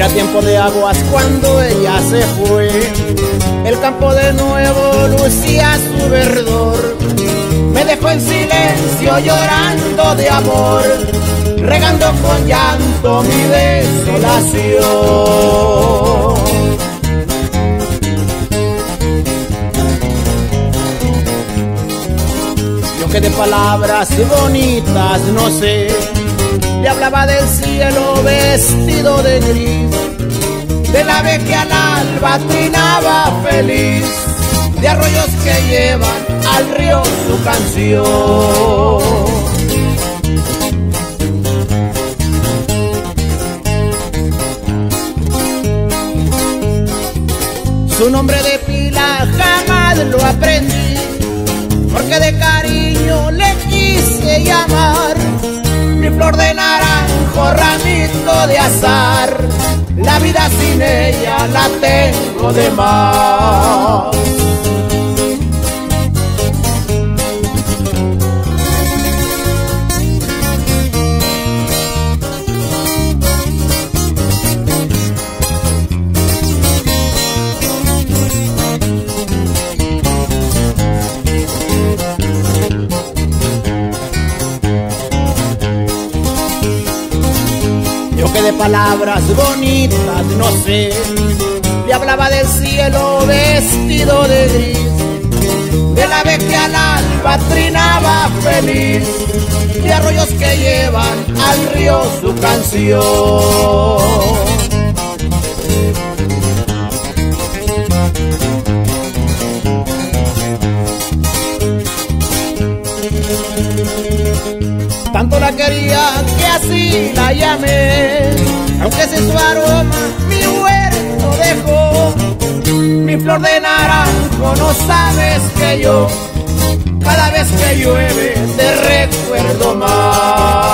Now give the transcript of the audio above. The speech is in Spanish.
Era tiempo de aguas cuando ella se fue. El campo de nuevo lucía su verdor. Me dejó en silencio llorando de amor, regando con llanto mi desolación. Yo que de palabras bonitas no sé, le hablaba del cielo vestido de gris, del ave que al alba trinaba feliz, de arroyos que llevan al río su canción. Su nombre de pila jamás lo aprendí, porque de cariño le quise llamar. Mi flor de naranjo, ramito de azar, la vida sin ella la tengo de más. Yo que de palabras bonitas no sé, le hablaba del cielo vestido de gris, del ave que al alba trinaba feliz, de arroyos que llevan al río su canción. Tanto la quería que así la llamé, aunque sin su aroma mi huerto dejó. Mi flor de naranjo, no sabes que yo, cada vez que llueve te recuerdo más.